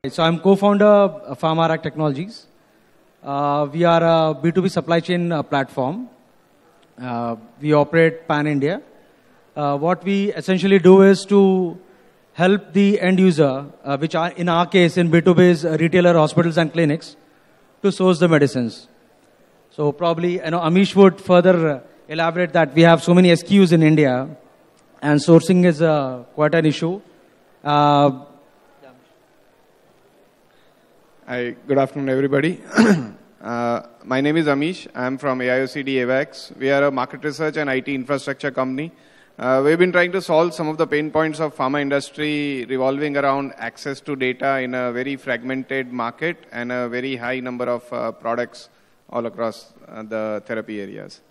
So I'm co-founder of Pharma Technologies. We are a B2B supply chain platform. We operate pan-India. What we essentially do is to help the end user, which are in our case in B2B is retailer, hospitals and clinics, to source the medicines. So probably Amish would further elaborate that we have so many SKUs in India and sourcing is quite an issue. Hi, good afternoon, everybody. My name is Amish. I'm from AIOCD AVAX. We are a market research and IT infrastructure company. We've been trying to solve some of the pain points of pharma industry revolving around access to data in a very fragmented market and a very high number of products all across the therapy areas.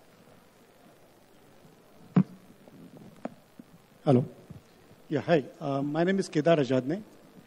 Hello. Yeah, hi. My name is Kedar Ajadne.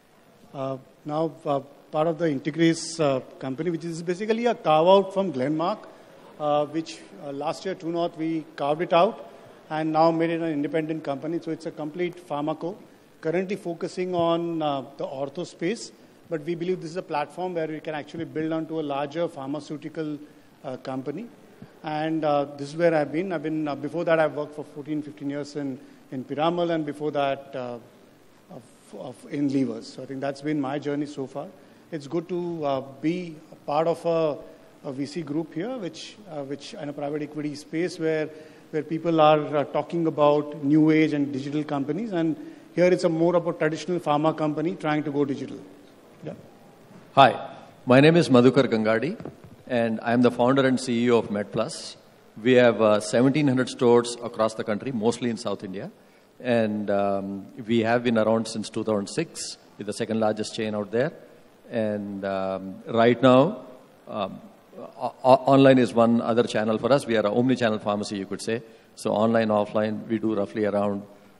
Part of the Integrace company, which is basically a carve-out from Glenmark, which last year, True North, we carved it out and now made it an independent company. So it's a complete pharmaco, currently focusing on the ortho space. But we believe this is a platform where we can actually build onto a larger pharmaceutical company. And this is where I've been. Before that, I've worked for 14, 15 years in Piramal, and before that, in Levers. So I think that's been my journey so far. It's good to be a part of a VC group here, which in a private equity space where people are talking about new age and digital companies. And here it's more of a traditional pharma company trying to go digital. Yeah. Hi, my name is Madhukar Gangadi, and I'm the founder and CEO of MedPlus. We have 1,700 stores across the country, mostly in South India. And we have been around since 2006, with the second largest chain out there. And right now, online is one other channel for us. We are an omni-channel pharmacy, you could say. So online, offline, we do roughly around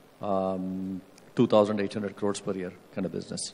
2,800 crores per year kind of business.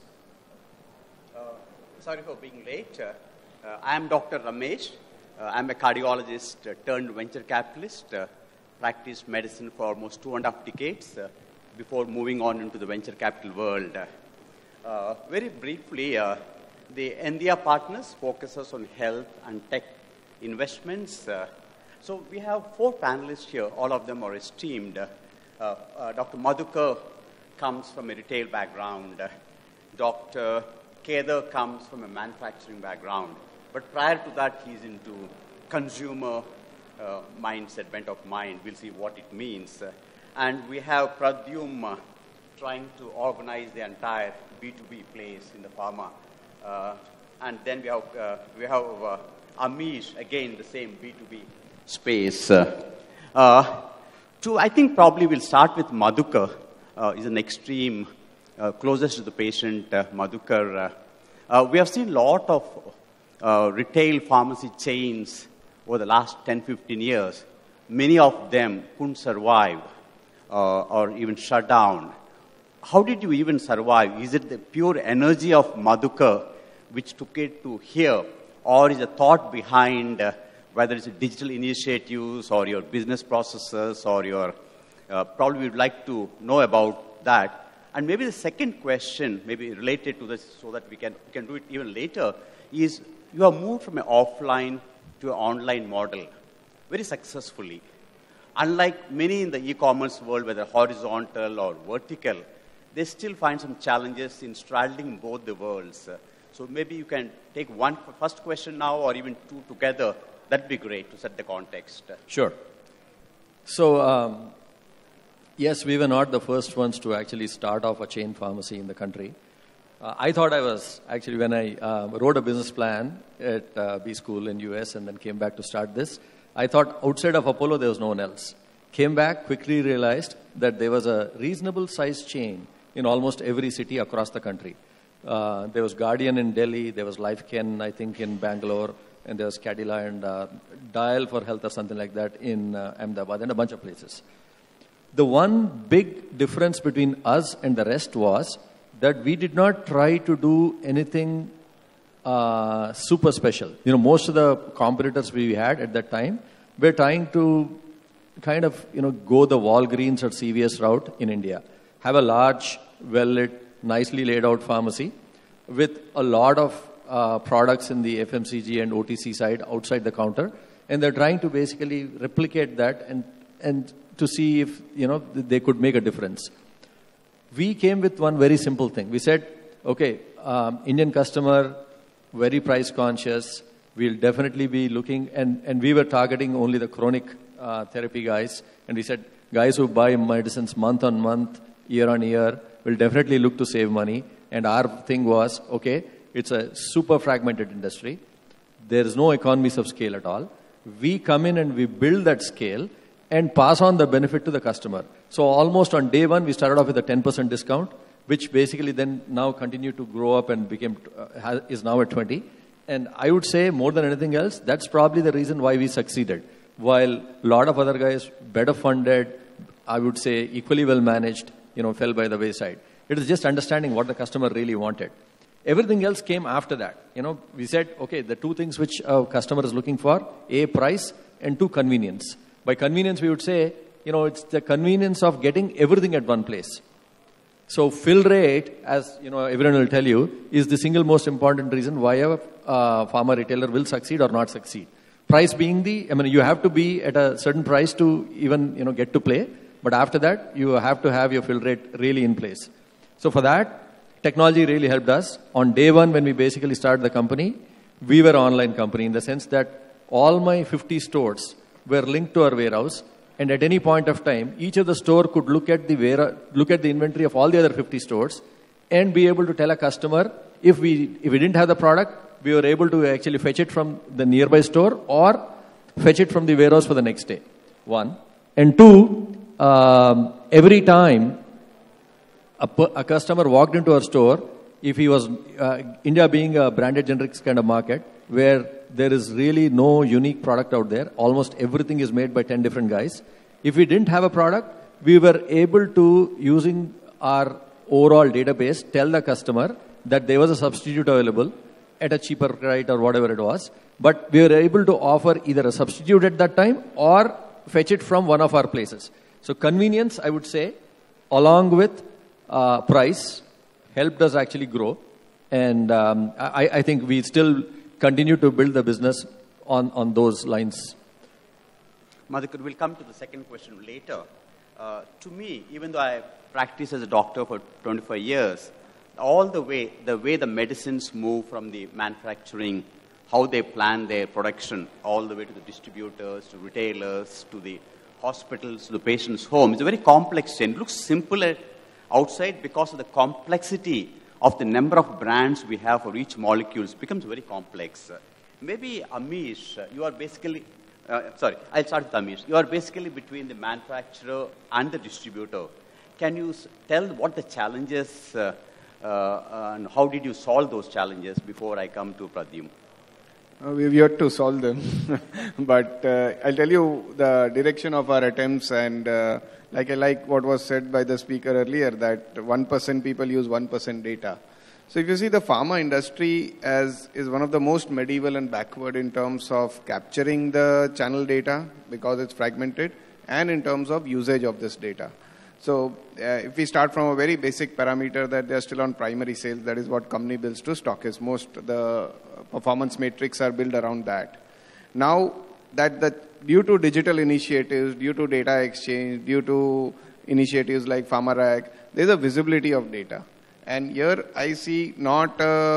Sorry for being late. I am Dr. Ramesh. I'm a cardiologist turned venture capitalist. Practiced medicine for almost 2.5 decades before moving on into the venture capital world. Very briefly, the India Partners focuses on health and tech investments. So we have 4 panelists here. All of them are esteemed. Dr. Madhukar comes from a retail background. Dr. Kedar comes from a manufacturing background. But prior to that, he's into consumer mindset, bent of mind. We'll see what it means. And we have Pradyum trying to organize the entire B2B place in the pharma. And then we have Amish, again, the same B2B space. I think probably we'll start with Madhukar. He's an extreme, closest to the patient, Madhukar. We have seen a lot of retail pharmacy chains over the last 10, 15 years. Many of them couldn't survive or even shut down. How did you even survive? Is it the pure energy of Madhukar which took it to here? Or is the thought behind whether it's digital initiatives or your business processes or your... probably we'd like to know about that. And maybe the second question, maybe related to this so that we can do it even later, is you have moved from an offline to an online model very successfully. Unlike many in the e-commerce world, whether horizontal or vertical, they still find some challenges in straddling both the worlds. So maybe you can take one first question now or even 2 together. That'd be great to set the context. Sure. So, yes, we were not the first ones to actually start off a chain pharmacy in the country. I thought I was, actually, when I wrote a business plan at B School in US and then came back to start this, I thought outside of Apollo, there was no one else. Came back, quickly realized that there was a reasonable sized chain in almost every city across the country. There was Guardian in Delhi, there was LifeCare, I think, in Bangalore, and there was Cadila and Dial for Health or something like that in Ahmedabad and a bunch of places. The one big difference between us and the rest was that we did not try to do anything super special. You know, most of the competitors we had at that time were trying to kind of, go the Walgreens or CVS route in India. Have a large, well-lit, nicely laid out pharmacy, with a lot of products in the FMCG and OTC side outside the counter, and they're trying to basically replicate that and to see if they could make a difference. We came with one very simple thing. We said, okay, Indian customer, very price conscious. We'll definitely be looking, and we were targeting only the chronic therapy guys. And we said, guys who buy medicines month on month, year on year, will definitely look to save money. And our thing was, okay, it's a super fragmented industry. There is no economies of scale at all. We come in and we build that scale and pass on the benefit to the customer. So almost on day one, we started off with a 10% discount, which basically then now continued to grow up and is now at 20. And I would say more than anything else, that's probably the reason why we succeeded. While a lot of other guys, better funded, I would say equally well managed, fell by the wayside. It is just understanding what the customer really wanted. Everything else came after that. We said, okay, the two things which a customer is looking for, A, price, and 2, convenience. By convenience, we would say, it's the convenience of getting everything at one place. So fill rate, as everyone will tell you, is the single most important reason why a pharma retailer will succeed or not succeed. Price being you have to be at a certain price to even get to play. But after that, you have to have your fill rate really in place. So for that, technology really helped us. On day one, when we basically started the company, we were an online company in the sense that all my 50 stores were linked to our warehouse. And at any point of time, each of the store could look at the inventory of all the other 50 stores and be able to tell a customer if we didn't have the product, we were able to actually fetch it from the nearby store or fetch it from the warehouse for the next day. 1. And 2, every time a customer walked into our store, if he was, India being a branded generics kind of market, where there is really no unique product out there, almost everything is made by 10 different guys. If we didn't have a product, we were able to, using our overall database, tell the customer that there was a substitute available at a cheaper rate or whatever it was. But we were able to offer either a substitute at that time or fetch it from one of our places. So convenience, I would say, along with price, helped us actually grow. And I think we still continue to build the business on those lines. Madhukar, we'll come to the second question later. To me, even though I practiced as a doctor for 25 years, the way the medicines move from the manufacturing, how they plan their production, all the way to the distributors, to retailers, to the hospitals, to the patient's home, it's a very complex chain. It looks simple outside because of the complexity of the number of brands we have for each molecule. It becomes very complex. Maybe Amish, you are basically, I'll start with Amish. You are basically between the manufacturer and the distributor. Can you tell what the challenges and how did you solve those challenges before I come to Pradyum? We've yet to solve them, but I'll tell you the direction of our attempts, and I like what was said by the speaker earlier, that 1% people use 1% data. So if you see, the pharma industry is one of the most medieval and backward in terms of capturing the channel data because it's fragmented, and in terms of usage of this data. So if we start from a very basic parameter that they're still on primary sales, that is what company builds to stockists. Most the performance metrics are built around that. Now that due to digital initiatives, due to data exchange, due to initiatives like PharmaRack, there's a visibility of data. And here I see not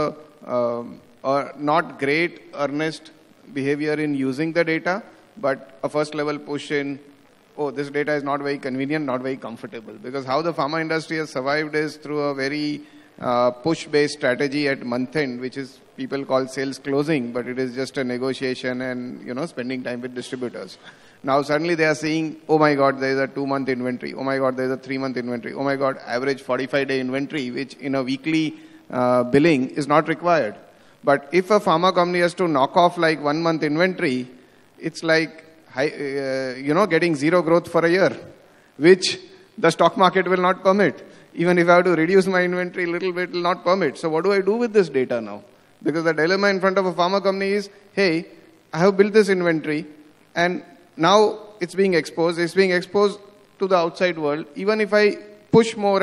great earnest behavior in using the data, but a first level push in, oh, this data is not very convenient, not very comfortable. Because how the pharma industry has survived is through a very push-based strategy at month end, which is people call sales closing, but it is just a negotiation and spending time with distributors. Now suddenly they are seeing, oh my God, there is a 2-month inventory. Oh my God, there is a 3-month inventory. Oh my God, average 45-day inventory, which in a weekly billing is not required. But if a pharma company has to knock off like 1-month inventory, it's like getting zero growth for a year, which the stock market will not permit. Even if I have to reduce my inventory a little bit, it will not permit. So what do I do with this data now? Because the dilemma in front of a pharma company is, hey, I have built this inventory and now it's being exposed. It's being exposed to the outside world. Even if I push more and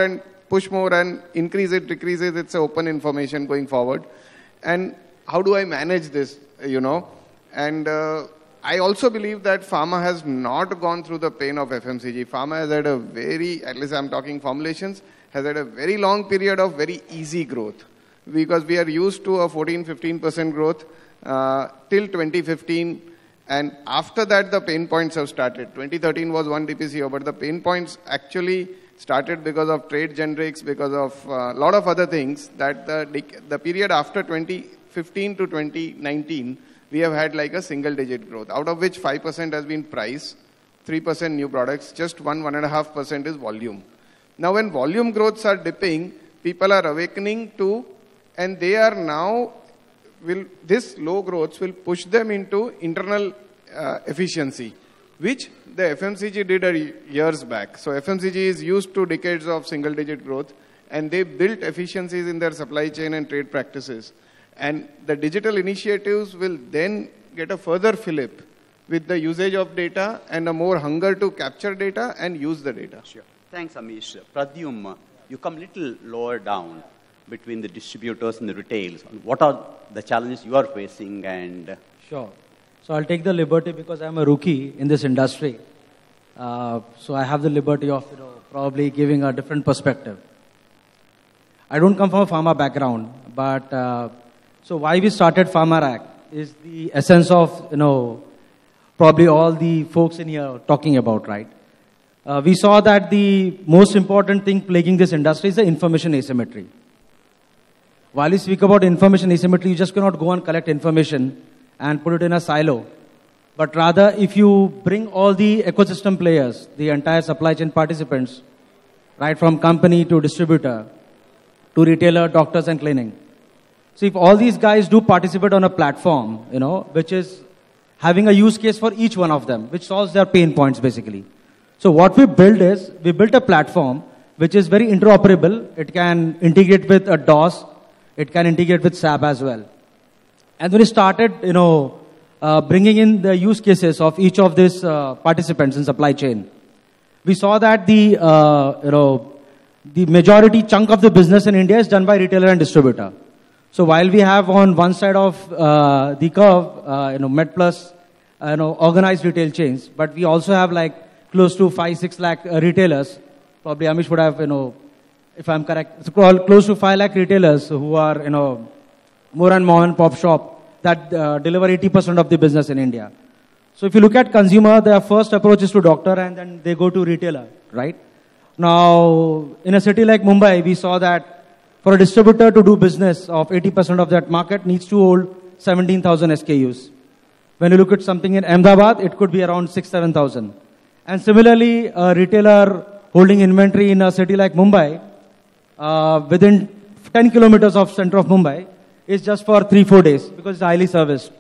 push more and increase it, decrease it. It's open information going forward. And how do I manage this, And I also believe that pharma has not gone through the pain of FMCG. Pharma has had at least I'm talking formulations, has had a very long period of very easy growth. Because we are used to a 14-15% growth till 2015. And after that, the pain points have started. 2013 was one DPCO, but the pain points actually started because of trade generics, because of a lot of other things, that the period after 2015 to 2019, we have had like a single-digit growth, out of which 5% has been price, 3% new products, just 1.5% is volume. Now, when volume growths are dipping, people are awakening to, and they are now, this low growths will push them into internal efficiency, which the FMCG did years back. So FMCG is used to decades of single-digit growth, and they built efficiencies in their supply chain and trade practices. And the digital initiatives will then get a further fillip with the usage of data and a more hunger to capture data and use the data. Sure. Thanks, Amish. Pradyum, you come a little lower down between the distributors and the retails. What are the challenges you are facing? And Sure. So I'll take the liberty, because I'm a rookie in this industry. So I have the liberty of probably giving a different perspective. I don't come from a pharma background, but so why we started PharmaRack is the essence of probably all the folks in here talking about, right? We saw that the most important thing plaguing this industry is the information asymmetry. While you speak about information asymmetry, you just cannot go and collect information and put it in a silo. But rather, if you bring all the ecosystem players, the entire supply chain participants, right from company to distributor, to retailer, doctors and clinic. So if all these guys do participate on a platform, which is having a use case for each one of them, which solves their pain points basically. So what we built is, we built a platform which is very interoperable. It can integrate with a DOS. It can integrate with SAP as well. And when we started, bringing in the use cases of each of these participants in supply chain, we saw that the majority chunk of the business in India is done by retailer and distributor. So while we have on one side of the curve, MedPlus, organized retail chains, but we also have like close to 5-6 lakh retailers. Probably Amish would have, if I'm correct, it's close to 5 lakh retailers who are, more and more and pop shop that deliver 80% of the business in India. So if you look at consumer, their first approach is to doctor and then they go to retailer, right? Now, in a city like Mumbai, we saw that for a distributor to do business of 80% of that market needs to hold 17,000 SKUs. When you look at something in Ahmedabad, it could be around 6,000-7,000. And similarly, a retailer holding inventory in a city like Mumbai, within 10 kilometers of center of Mumbai, is just for 3-4 days because it's highly serviced.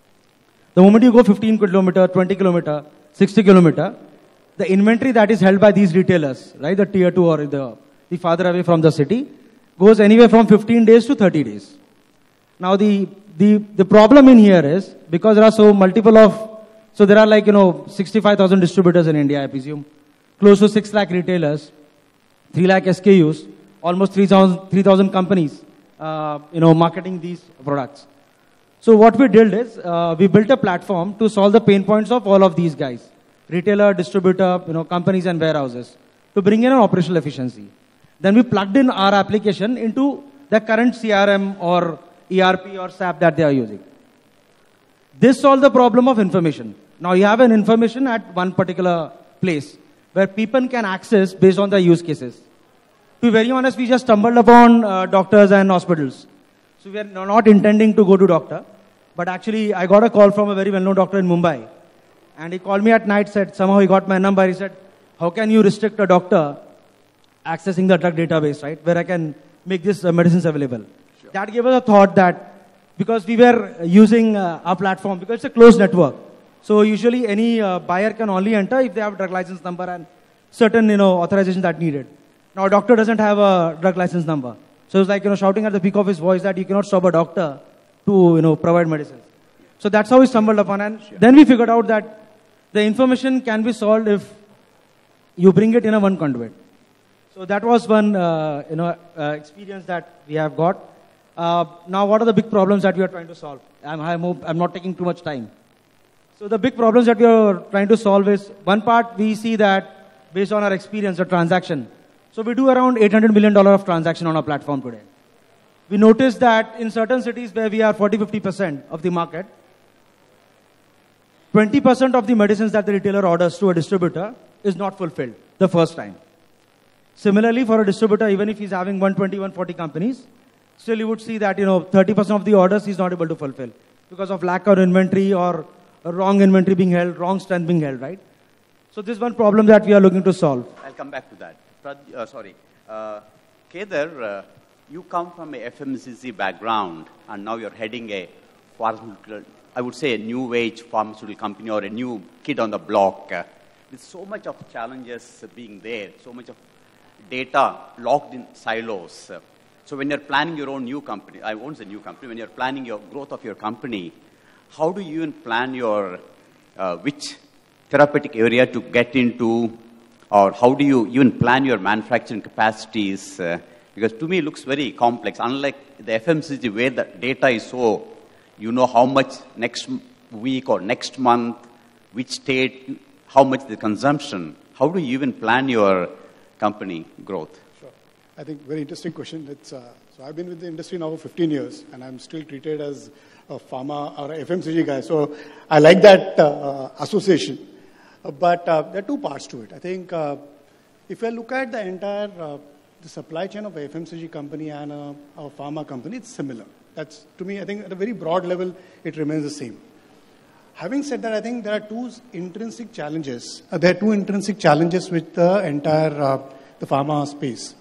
The moment you go 15 kilometer, 20 kilometer, 60 kilometer, the inventory that is held by these retailers, right, the tier 2 or the farther away from the city, goes anywhere from 15 days to 30 days. Now the problem in here is, because there are so multiple so there are 65,000 distributors in India, I presume, close to 6 lakh retailers, 3 lakh SKUs, almost 3,000 companies, marketing these products. So what we did is, we built a platform to solve the pain points of all of these guys, retailer, distributor, companies and warehouses, to bring in an operational efficiency. Then we plugged in our application into the current CRM or ERP or SAP that they are using. This solved the problem of information. Now you have an information at one particular place where people can access based on their use cases. To be very honest, we just stumbled upon doctors and hospitals. So we are not intending to go to doctor. But actually, I got a call from a very well-known doctor in Mumbai. And he called me at night, said, somehow he got my number. He said, how can you restrict a doctor accessing the drug database, right, where I can make these medicines available? Sure. That gave us a thought that, because we were using our platform, because it's a closed network. So usually any buyer can only enter if they have a drug license number and certain, authorization that needed. Now a doctor doesn't have a drug license number. So it's like, shouting at the peak of his voice that you cannot stop a doctor to, provide medicines. So that's how we stumbled upon. And then we figured out that the information can be solved if you bring it in a one conduit. So that was one experience that we have got. Now, what are the big problems that we are trying to solve? I'm not taking too much time. So the big problems that we are trying to solve is, one part we see that based on our experience, the transaction. So we do around $800 million of transaction on our platform today. We noticed that in certain cities where we are 40-50% of the market, 20% of the medicines that the retailer orders to a distributor is not fulfilled the first time. Similarly, for a distributor, even if he's having 120, 140 companies, still you would see that 30% of the orders he's not able to fulfill because of lack of inventory or wrong inventory being held, wrong strength being held, right? So this is one problem that we are looking to solve. I'll come back to that. Kedar, you come from a FMCG background, and now you're heading a pharmaceutical, I would say a new age pharmaceutical company or a new kid on the block. With so much of challenges being there, so much of data locked in silos. So when you're planning your own new company, I won't say new company, when you're planning your growth of your company, how do you even plan your, which therapeutic area to get into, or how do you even plan your manufacturing capacities? Because to me it looks very complex. Unlike the FMCG where the data is so, you know how much next week or next month, which state, how much the consumption. How do you even plan your company growth? Sure. I think very interesting question. So I've been with the industry now for 15 years, and I'm still treated as a pharma or a FMCG guy. So I like that association. But there are two parts to it. I think if you look at the entire the supply chain of a FMCG company and a pharma company, it's similar. That's, to me, I think at a very broad level, it remains the same. Having said that, I think there are two intrinsic challenges. With the entire the pharma space.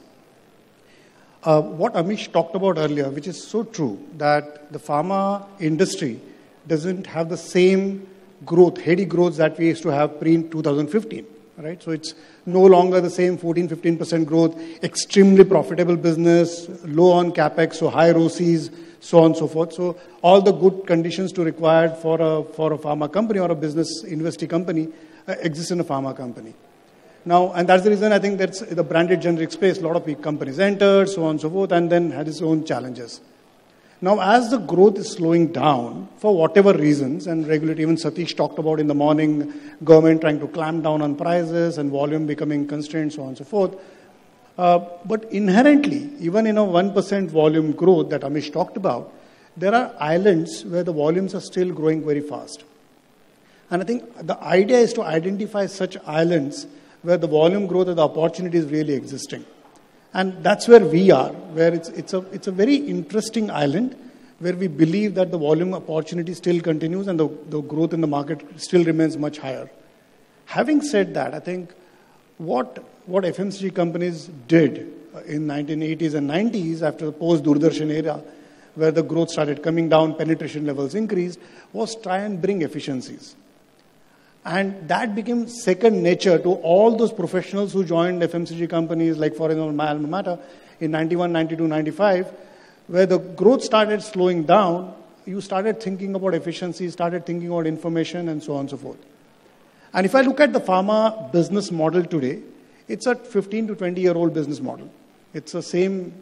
What Amish talked about earlier, which is so true, that the pharma industry doesn't have the same growth, heady growth that we used to have pre-2015, right? So it's no longer the same 14-15% growth, extremely profitable business, low on capex, so high ROCEs, so on and so forth. So all the good conditions to required for a pharma company or a business industry company exist in a pharma company. Now, and that's the reason I think that's the branded generic space, a lot of big companies entered, so on and so forth, and then had its own challenges. Now, as the growth is slowing down, for whatever reasons, and regulatory, even Satish talked about in the morning, government trying to clamp down on prices and volume becoming constrained, so on and so forth. But inherently, even in a 1% volume growth that Amish talked about, there are islands where the volumes are still growing very fast. And I think the idea is to identify such islands where the volume growth and the opportunity is really existing. And that's where we are, where it's a very interesting island where we believe that the volume opportunity still continues and the growth in the market still remains much higher. Having said that, I think what FMCG companies did in 1980s and 90s after the post-Doordarshan era, where the growth started coming down, penetration levels increased, was try and bring efficiencies. And that became second nature to all those professionals who joined FMCG companies, like for example, my alma mater, in 91, 92, 95, where the growth started slowing down, you started thinking about efficiency, started thinking about information, and so on and so forth. And if I look at the pharma business model today, it's a 15 to 20-year-old business model. It's the same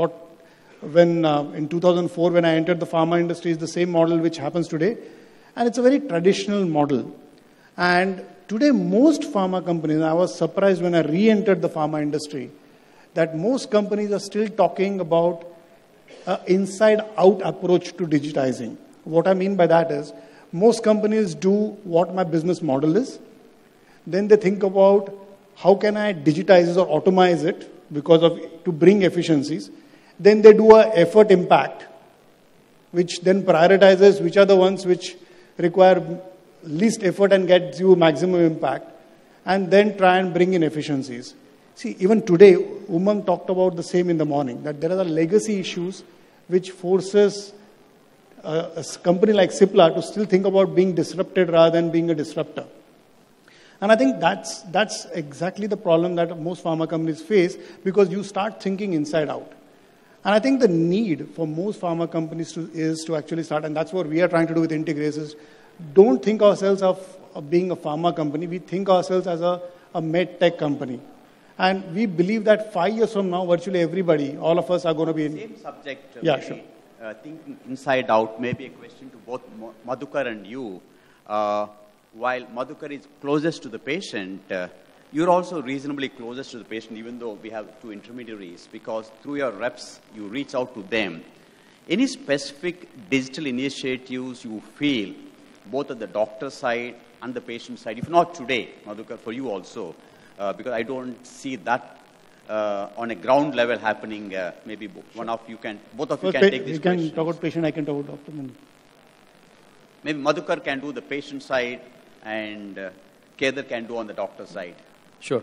when in 2004, when I entered the pharma industry, is the same model which happens today. And it's a very traditional model. And today, most pharma companies, I was surprised when I re-entered the pharma industry, that most companies are still talking about an inside-out approach to digitizing. What I mean by that is, most companies do what my business model is. Then they think about how can I digitize it or automate it to bring efficiencies. Then they do an effort impact, which then prioritizes which are the ones which require least effort and gets you maximum impact, and then try and bring in efficiencies. See, even today, Umang talked about the same in the morning, that there are legacy issues which forces a company like Cipla to still think about being disrupted rather than being a disruptor. And I think that's exactly the problem that most pharma companies face, because you start thinking inside out. And I think the need for most pharma companies is to actually start, and that's what we are trying to do with Integrace, is don't think ourselves of being a pharma company. We think ourselves as a med tech company. And we believe that 5 years from now, virtually everybody, all of us are going to be in... Same subject. Yeah, sure. Thinking inside out, maybe a question to both Madhukar and you. While Madhukar is closest to the patient, you're also reasonably closest to the patient, even though we have two intermediaries, because through your reps, you reach out to them. Any specific digital initiatives you feel, both at the doctor side and the patient side, if not today, Madhukar, for you also, because I don't see that on a ground level happening. Maybe both of you can take this question. You can talk about patient, I can talk about doctor. Maybe Madhukar can do the patient side and Kedar can do on the doctor side. Sure.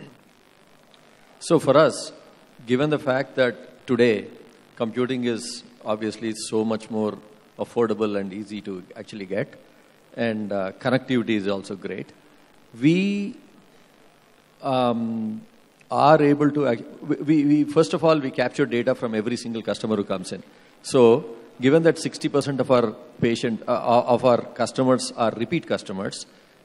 So for us, given the fact that today computing is obviously so much more affordable and easy to actually get, and connectivity is also great, we are able to, we first of all, we capture data from every single customer who comes in. So given that 60% of our of our customers are repeat customers,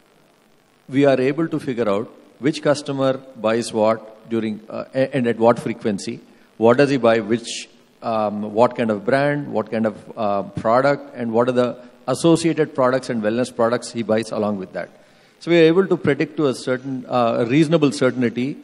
we are able to figure out which customer buys what during and at what frequency, what does he buy, what kind of brand, what kind of product, and what are the associated products and wellness products he buys along with that. So we are able to predict to a certain reasonable certainty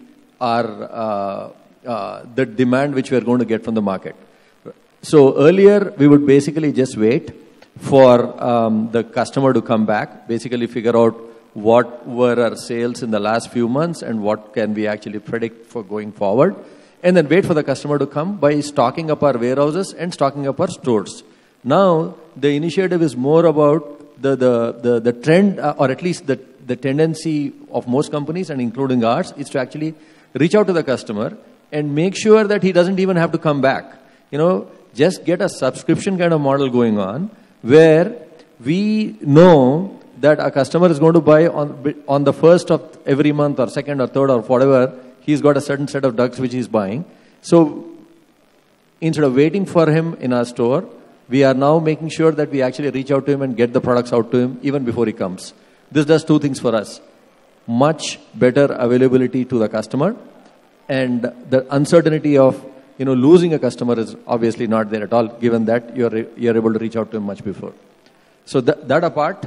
the demand which we are going to get from the market. So earlier we would basically just wait for the customer to come back, basically figure out what were our sales in the last few months and what can we actually predict for going forward, and then wait for the customer to come by stocking up our warehouses and stocking up our stores. Now the initiative is more about the trend, or at least the tendency of most companies and including ours, is to actually reach out to the customer and make sure that he doesn't even have to come back. Just get a subscription kind of model going on where we know that a customer is going to buy on the first of every month or second or third or whatever, he's got a certain set of drugs which he's buying. So instead of waiting for him in our store, we are now making sure that we actually reach out to him and get the products out to him even before he comes. This does two things for us. Much better availability to the customer, and the uncertainty of losing a customer is obviously not there at all, given that you're able to reach out to him much before. So that apart,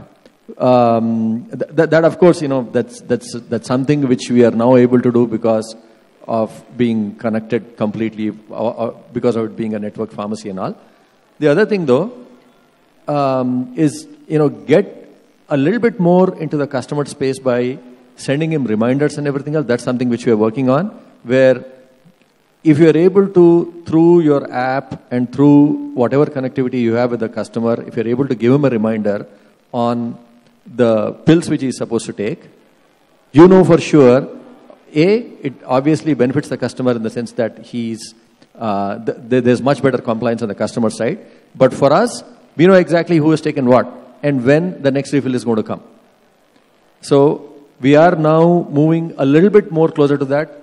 that of course, that's something which we are now able to do because of being connected completely, because of it being a network pharmacy and all. The other thing though, is, get a little bit more into the customer space by sending him reminders and everything else. That's something which we are working on, where if you are able to, through your app and through whatever connectivity you have with the customer, if you're able to give him a reminder on the pills which he is supposed to take, for sure, it obviously benefits the customer in the sense that there's much better compliance on the customer side. But for us, we know exactly who has taken what and when the next refill is going to come. So we are now moving a little bit more closer to that.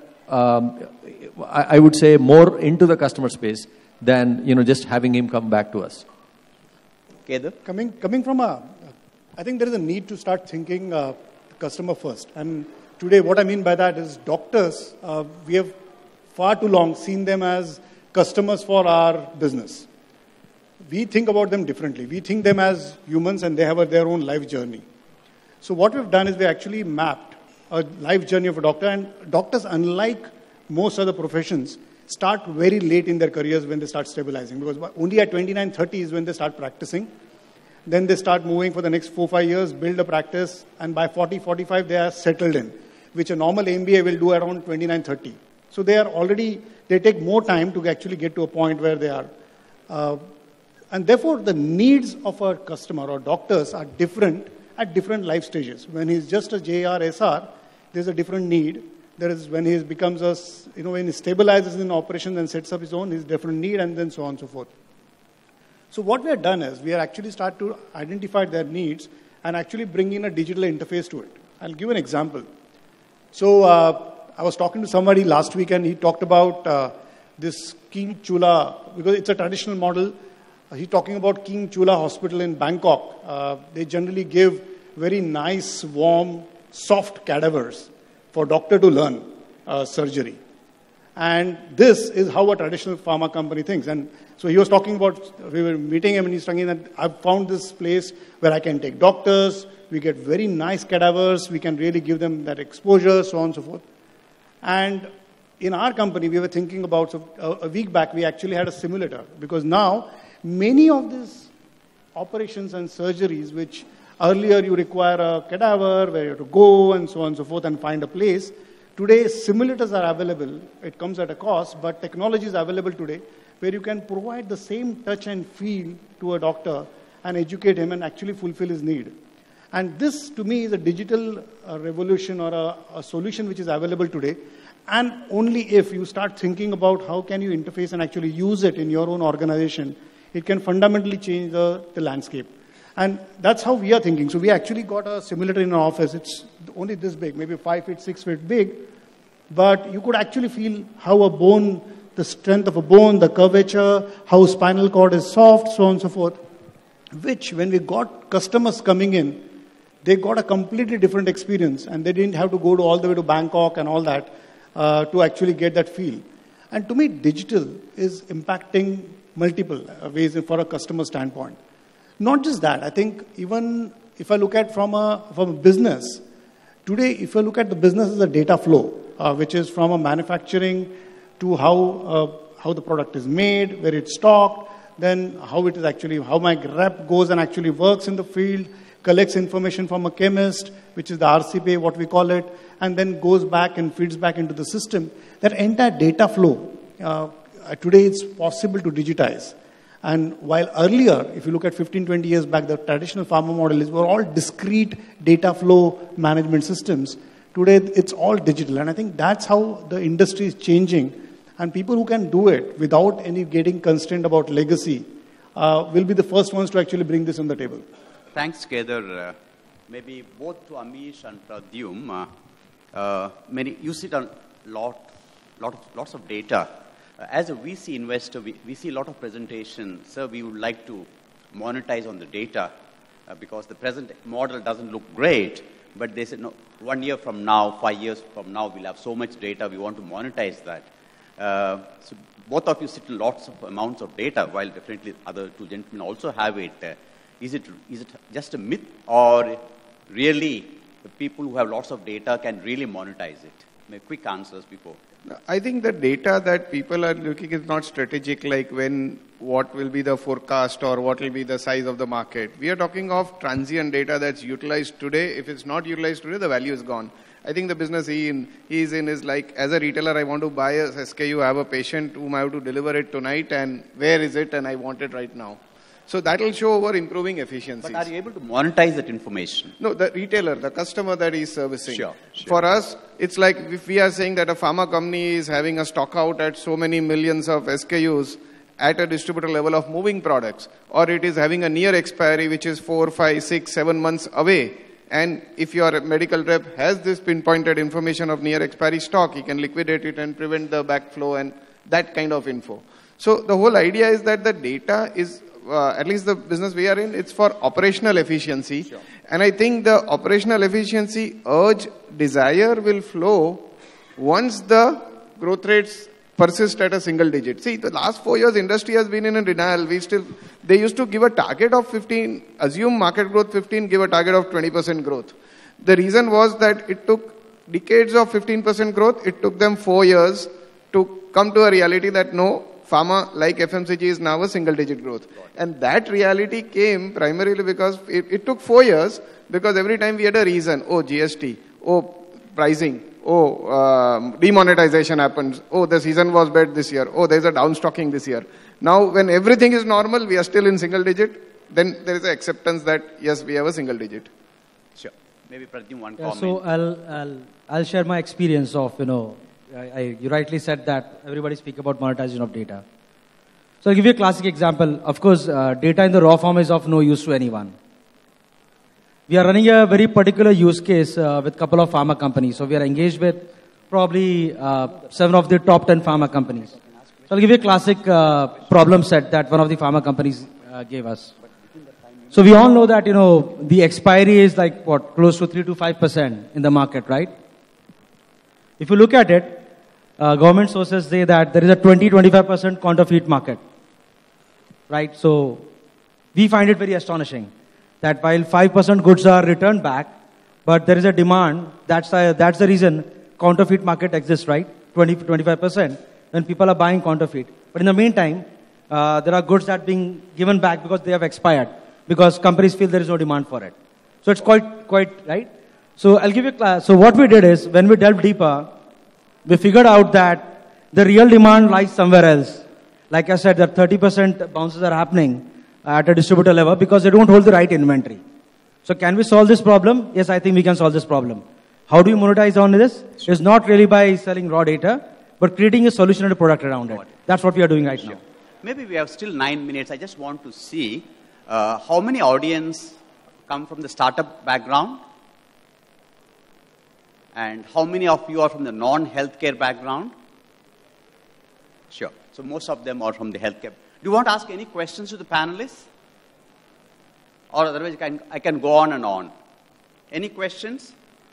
I would say more into the customer space than just having him come back to us. Kedar? Coming from I think there is a need to start thinking customer first. And today what I mean by that is doctors, we have far too long seen them as customers for our business. We think about them differently. We think them as humans and they have their own life journey. So what we've done is we actually mapped a life journey of a doctor, and doctors, unlike most other professions, start very late in their careers when they start stabilizing, because only at 29, 30 is when they start practicing. Then they start moving for the next 4-5 years, build a practice, and by 40, 45 they are settled in, which a normal MBA will do around 29, 30. So they take more time to actually get to a point where they are. And therefore the needs of a customer or doctors are different at different life stages. When he's just a JR, SR, there's a different need. There is when he becomes when he stabilizes in operations and sets up his own, his different need, and then so on and so forth. So what we have done is we are actually start to identify their needs and actually bring in a digital interface to it. I'll give an example. So I was talking to somebody last week and he talked about this King Chula, because it's a traditional model. He's talking about King Chula Hospital in Bangkok. They generally give very nice, warm, soft cadavers for doctor to learn. surgery. And this is how a traditional pharma company thinks. And so he was talking about, we were meeting him and he's talking that I've found this place where I can take doctors, we get very nice cadavers, we can really give them that exposure, so on and so forth. And in our company, we were thinking about, so a week back, we actually had a simulator. Because now, many of these operations and surgeries, which earlier you require a cadaver, where you have to go and so on and so forth and find a place. Today, simulators are available. It comes at a cost, but technology is available today where you can provide the same touch and feel to a doctor and educate him and actually fulfill his need. And this, to me, is a digital revolution or a solution which is available today. And only if you start thinking about how can you interface and actually use it in your own organization, it can fundamentally change the landscape. And that's how we are thinking. So we actually got a simulator in our office. It's only this big, maybe 5 feet, 6 feet big. But you could actually feel how a bone, the strength of a bone, the curvature, how spinal cord is soft, so on and so forth. Which, when we got customers coming in, they got a completely different experience. And they didn't have to go all the way to Bangkok and all that to actually get that feel. And to me, digital is impacting multiple ways for a customer standpoint. Not just that, I think even if I look at from a business, today if I look at the business as a data flow, which is from a manufacturing to how the product is made, where it's stocked, then how it is actually, how my rep goes and actually works in the field, collects information from a chemist, which is the RCP, what we call it, and then goes back and feeds back into the system. That entire data flow, today it's possible to digitize. And while earlier, if you look at 15, 20 years back, the traditional pharma model were all discrete data flow management systems. Today, it's all digital. And I think that's how the industry is changing. And people who can do it without any getting constrained about legacy will be the first ones to actually bring this on the table. Thanks, Kedar. Maybe both to Amish and Pradyum. You sit on lots of data. As a VC investor, we see a lot of presentations. Sir, we would like to monetize on the data because the present model doesn't look great. But they said, no, 1 year from now, 5 years from now, we'll have so much data, we want to monetize that. So both of you sit on lots of amounts of data, while definitely other two gentlemen also have it. Is it just a myth, or really the people who have lots of data can really monetize it? Maybe quick answers before. I think the data that people are looking is not strategic, like what will be the forecast or what will be the size of the market. We are talking of transient data that's utilized today. If it's not utilized today, the value is gone. I think the business he is in is like, as a retailer, I want to buy a SKU, I have a patient whom I have to deliver it tonight, and where is it, and I want it right now. So that will show over improving efficiencies. But are you able to monetize that information? No, the retailer, the customer that is servicing. Sure. For us, it's like if we are saying that a pharma company is having a stock out at so many millions of SKUs at a distributor level of moving products, or it is having a near expiry which is 4, 5, 6, 7 months away. And if your medical rep has this pinpointed information of near expiry stock, he can liquidate it and prevent the backflow and that kind of info. So the whole idea is that the data is, at least the business we are in, it's for operational efficiency. Sure. And I think the operational efficiency desire will flow once the growth rates persist at a single digit. See, the last 4 years, industry has been in a denial. They used to give a target of 15, assume market growth 15, give a target of 20% growth. The reason was that it took decades of 15% growth. It took them 4 years to come to a reality that no, pharma, like FMCG, is now a single-digit growth. And that reality came primarily because it took 4 years, because every time we had a reason, oh, GST, oh, pricing, oh, demonetization happens, oh, the season was bad this year, oh, there's a downstocking this year. Now, when everything is normal, we are still in single-digit, then there is an acceptance that, yes, we have a single-digit. Sure. Maybe Pradyum, one comment. So I'll share my experience of, you rightly said that everybody speak about monetization of data. So I'll give you a classic example. Of course, data in the raw form is of no use to anyone. We are running a very particular use case with a couple of pharma companies. So we are engaged with probably 7 of the top 10 pharma companies. So I'll give you a classic problem set that one of the pharma companies gave us. So we all know that, the expiry is like, close to 3 to 5% in the market, right? If you look at it, government sources say that there is a 20-25% counterfeit market, right? So we find it very astonishing that while 5% goods are returned back, but there is a demand. That's the reason counterfeit market exists, right? 20-25% when people are buying counterfeit. But in the meantime, there are goods that are being given back because they have expired, because companies feel there is no demand for it. So it's quite right. So I'll give you a class. So what we did is, when we delved deeper, we figured out that the real demand lies somewhere else. Like I said, that 30% bounces are happening at a distributor level because they don't hold the right inventory. So can we solve this problem? Yes, I think we can solve this problem. How do we monetize on this? It's not really by selling raw data, but creating a solution and a product around it. That's what we are doing right now. Maybe we have still 9 minutes. I just want to see how many audience come from the startup background, and how many of you are from the non-healthcare background? Sure. So most of them are from the healthcare. Do you want to ask any questions to the panelists? Or otherwise I can go on and on. Any questions?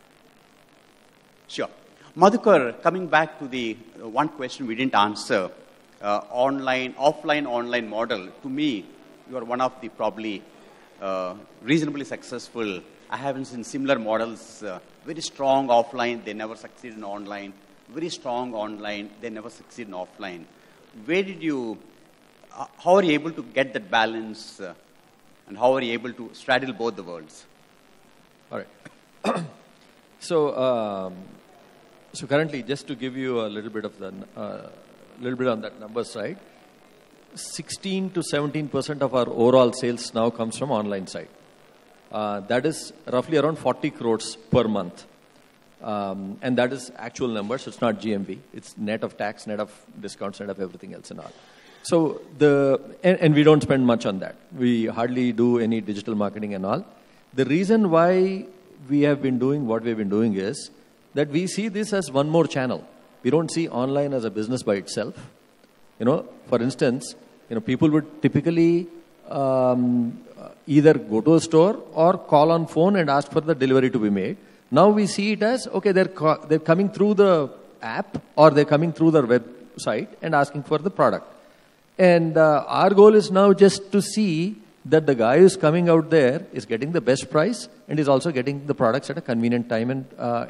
Sure. Madhukar, coming back to the one question we didn't answer, offline, online model, to me, you are one of the probably reasonably successful. I haven't seen similar models, very strong offline, they never succeed in online, very strong online, they never succeed in offline. Where did you, how are you able to get that balance, and how are you able to straddle both the worlds? All right. So currently, just to give you a little bit of the, little bit on that number side, 16 to 17% of our overall sales now comes from online side. That is roughly around 40 crores per month. And that is actual numbers. It's not GMV. It's net of tax, net of discounts, net of everything else and all. So and we don't spend much on that. We hardly do any digital marketing and all. The reason why we have been doing what we've been doing is that we see this as one more channel. We don't see online as a business by itself. For instance, people would typically either go to a store or call on phone and ask for the delivery to be made. Now we see it as, okay, they're coming through the app or they're coming through their website and asking for the product. And our goal is now just to see that the guy who's coming out there is getting the best price and is also getting the products at a convenient time and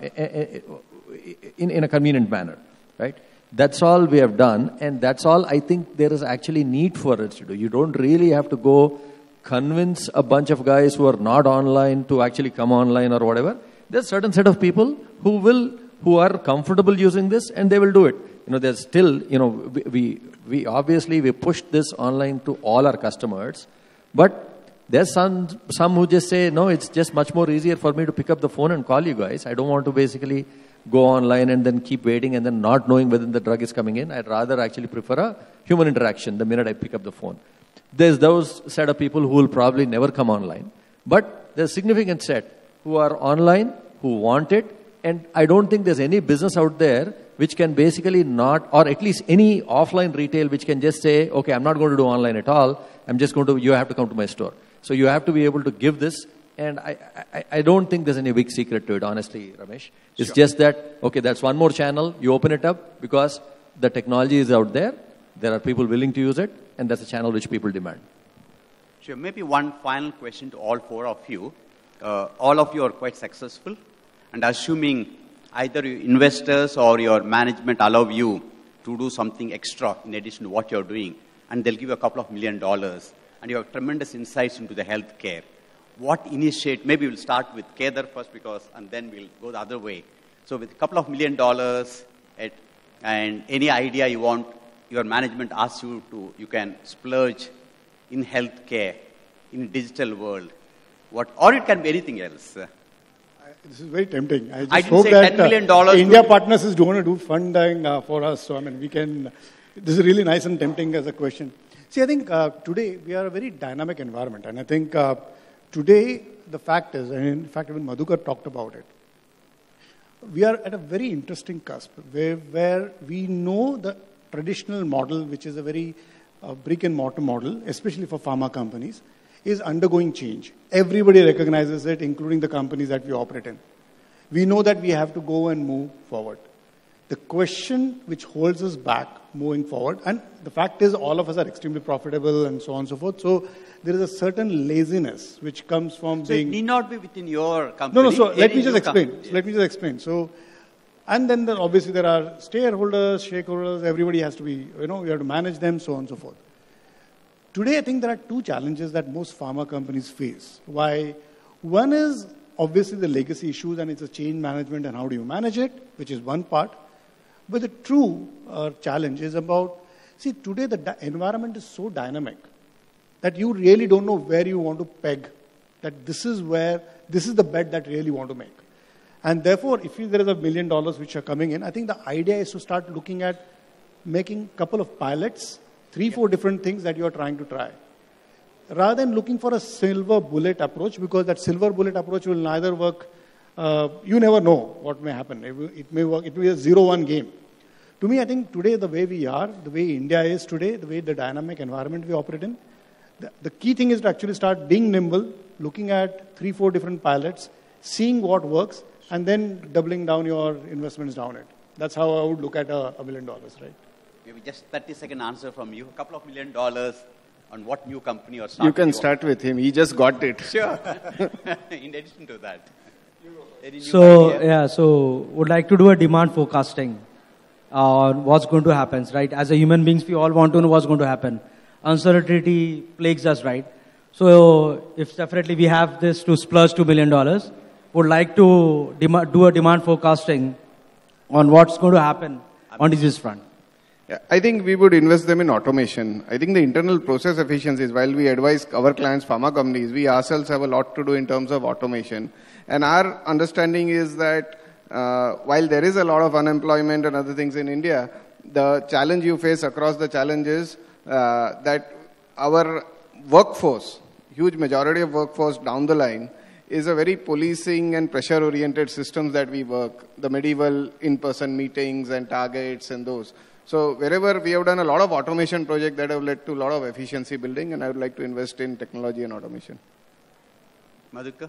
in a convenient manner, right? That's all we have done, and that's all I think there is actually need for us to do. You don't really have to go convince a bunch of guys who are not online to actually come online or whatever. There's a certain set of people who are comfortable using this, and they will do it. There's still, we obviously we pushed this online to all our customers, but there's some who just say, no, it's just much more easier for me to pick up the phone and call you guys. I don't want to basically go online and then keep waiting and then not knowing whether the drug is coming in. I'd rather actually prefer a human interaction the minute I pick up the phone. There's those set of people who will probably never come online, but there's a significant set who are online, who want it, and I don't think there's any business out there which can basically not, or at least any offline retail which can just say, okay, I'm not going to do online at all, you have to come to my store. So you have to be able to give this, and I don't think there's any big secret to it, honestly, Ramesh. It's just that, okay, that's one more channel, you open it up because the technology is out there are people willing to use it, and that's a channel which people demand. Sure, maybe one final question to all four of you. All of you are quite successful, and assuming either your investors or your management allow you to do something extra in addition to what you're doing, and they'll give you a couple of $1 million, and you have tremendous insights into the healthcare. What initiate, maybe we'll start with Kedar first and then we'll go the other way. So with a couple of $1 million and any idea you want, your management asks you to, you can splurge in healthcare, in digital world, or it can be anything else. This is very tempting. I didn't hope say that $10 million India Partners is going to do funding for us. So, this is really nice and tempting as a question. See, I think today we are a very dynamic environment. And I think today the fact is, and in fact even Madhukar talked about it, we are at a very interesting cusp where we know the traditional model, which is a very brick and mortar model, especially for pharma companies, is undergoing change. Everybody recognizes it, including the companies that we operate in. We know that we have to go and move forward. The question which holds us back moving forward, and the fact is all of us are extremely profitable and so on and so forth, so there is a certain laziness which comes from So being... it need not be within your company. No, so let me just explain. explain. So let me just explain. So, and then obviously there are stakeholders, everybody has to be, you have to manage them, so on and so forth. Today, I think there are two challenges that most pharma companies face. Why? One is obviously the legacy issues, and it's a change management and how do you manage it, which is one part. But the true challenge is about, see, today the environment is so dynamic that you really don't know where you want to peg, that this is the bet that really want to make. And therefore, if there is $1 million which are coming in, I think the idea is to start looking at making a couple of pilots, 3-4 different things that you are trying to try. Rather than looking for a silver bullet approach, because that silver bullet approach will neither work, you never know what may happen. It may work, it will be a 0-1 game. To me, I think today the way we are, the way India is today, the way the dynamic environment we operate in, the key thing is to actually start being nimble, looking at 3-4 different pilots, seeing what works, and then doubling down your investments down it. That's how I would look at $1 million, right? Maybe just 30-second answer from you. A couple of $1 million on what new company or startup. You can start with him. He just got it. Sure. In addition to that. So would like to do a demand forecasting on what's going to happen, right? As a human beings, we all want to know what's going to happen. Uncertainty plagues us, right? So if definitely we have this to splurge $2 million, would like to do a demand forecasting on what's going to happen on disease front. Yeah, I think we would invest them in automation. I think the internal process efficiencies, while we advise our clients, pharma companies, we ourselves have a lot to do in terms of automation. And our understanding is that while there is a lot of unemployment and other things in India, the challenge you face across the challenges that our workforce, huge majority of workforce down the line, is a very policing and pressure-oriented systems that we work, the medieval in-person meetings and targets and those. So wherever we have done a lot of automation projects that have led to a lot of efficiency building, and I would like to invest in technology and automation. Madhukar?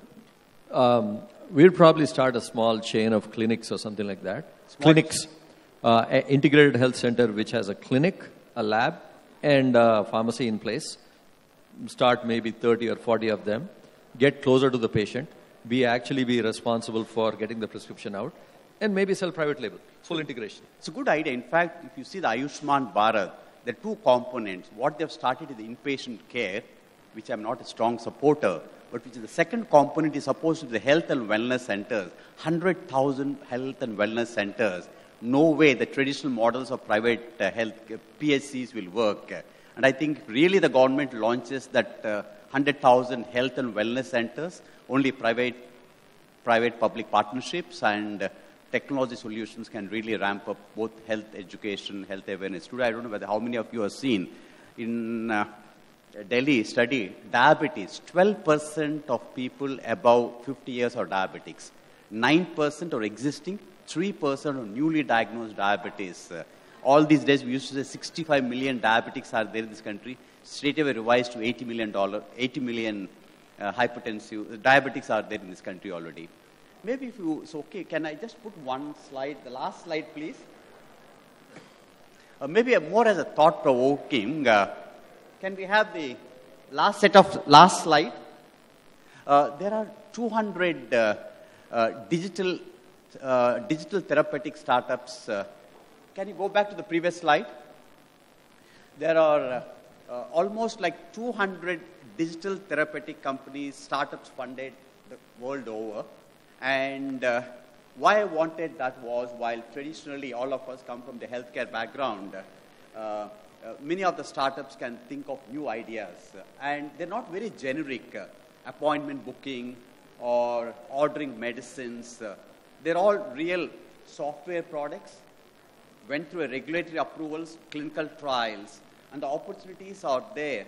We'll probably start a small chain of clinics or something like that. Clinics, integrated health center which has a clinic, a lab, and a pharmacy in place. Start maybe 30 or 40 of them. Get closer to the patient. Be responsible for getting the prescription out. And maybe sell private label. Full integration. It's a good idea. In fact, if you see the Ayushman Bharat, there are two components. What they've started is the inpatient care, which I'm not a strong supporter, but which is the second component is supposed to be the health and wellness centers. 100,000 health and wellness centers. No way the traditional models of private health PSCs will work. And I think really the government launches that 100,000 health and wellness centers, only private-public partnerships and technology solutions can really ramp up both health education, health awareness. Today, I don't know how many of you have seen in Delhi study, diabetes, 12% of people above 50 years are diabetics. 9% are existing, 3% are newly diagnosed diabetes. All these days, we used to say 65 million diabetics are there in this country. Straight away revised to 80 million hypertensive diabetics are there in this country already. Maybe if you, it's okay, can I just put one slide, the last slide, please? Maybe more as a thought-provoking. Can we have the last slide? There are 200 digital therapeutic startups. Can you go back to the previous slide? There are almost like 200 digital therapeutic companies, startups funded the world over. And why I wanted that was, while traditionally all of us come from the healthcare background, many of the startups can think of new ideas. And they're not very generic, appointment booking or ordering medicines. They're all real software products, went through a regulatory approvals, clinical trials, and the opportunities are there.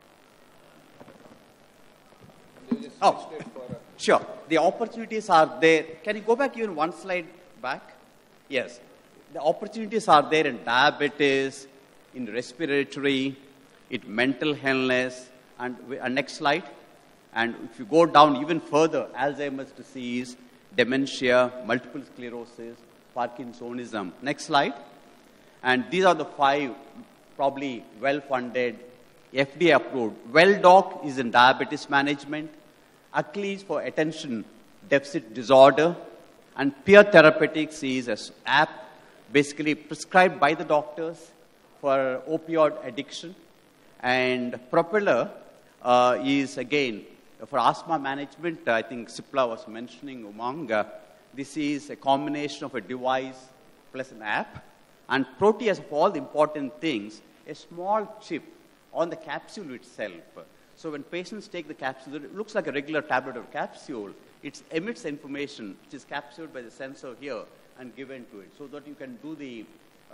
Oh, sure. The opportunities are there. Can you go back even one slide back? Yes. The opportunities are there in diabetes, in respiratory, in mental illness, and next slide. And if you go down even further, Alzheimer's disease, dementia, multiple sclerosis, Parkinsonism. Next slide. And these are the 5 probably well-funded, FDA-approved. Well-Doc is in diabetes management. Achilles for attention deficit disorder. And Peer Therapeutics is an app basically prescribed by the doctors for opioid addiction. And Propeller is, again, for asthma management. I think Sipla was mentioning Umang. This is a combination of a device plus an app. And Proteus, of all the important things, a small chip on the capsule itself. So when patients take the capsule, it looks like a regular tablet or capsule. It emits information, which is captured by the sensor here and given to it, so that you can do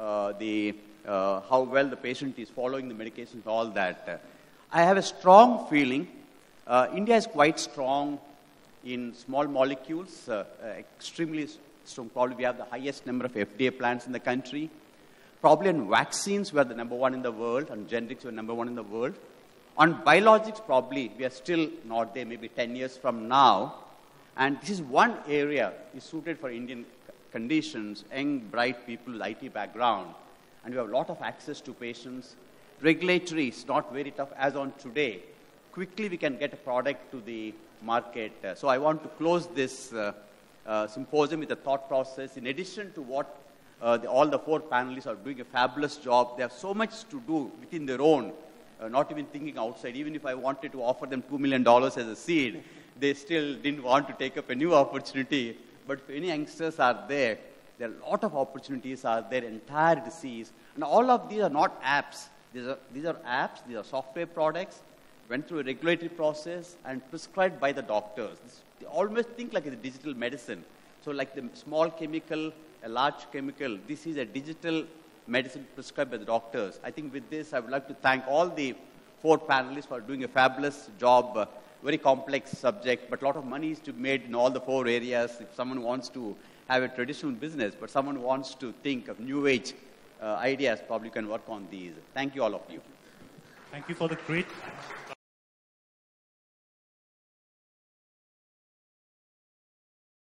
how well the patient is following the medications, all that. I have a strong feeling India is quite strong in small molecules, extremely strong. Probably we have the highest number of FDA plants in the country. Probably in vaccines, we are the number 1 in the world, and generics, we are number 1 in the world. On biologics, probably we are still not there, maybe 10 years from now. And this is one area is suited for Indian conditions, young, bright people with IT background. And we have a lot of access to patients. Regulatory is not very tough as on today. Quickly we can get a product to the market. So I want to close this symposium with a thought process. In addition to what all the 4 panelists are doing a fabulous job, they have so much to do within their own, not even thinking outside. Even if I wanted to offer them $2 million as a seed, they still didn't want to take up a new opportunity. But if any youngsters are there are a lot of opportunities are there, entire disease. And all of these are not apps. These are apps, these are software products, went through a regulatory process and prescribed by the doctors. They always think like it's a digital medicine. So like the small chemical, a large chemical, this is a digital medicine prescribed by the doctors. I think with this, I would like to thank all the 4 panelists for doing a fabulous job. Very complex subject, but a lot of money is to be made in all the 4 areas. If someone wants to have a traditional business, but someone wants to think of new age ideas, probably can work on these. Thank you, all of you. Thank you for the great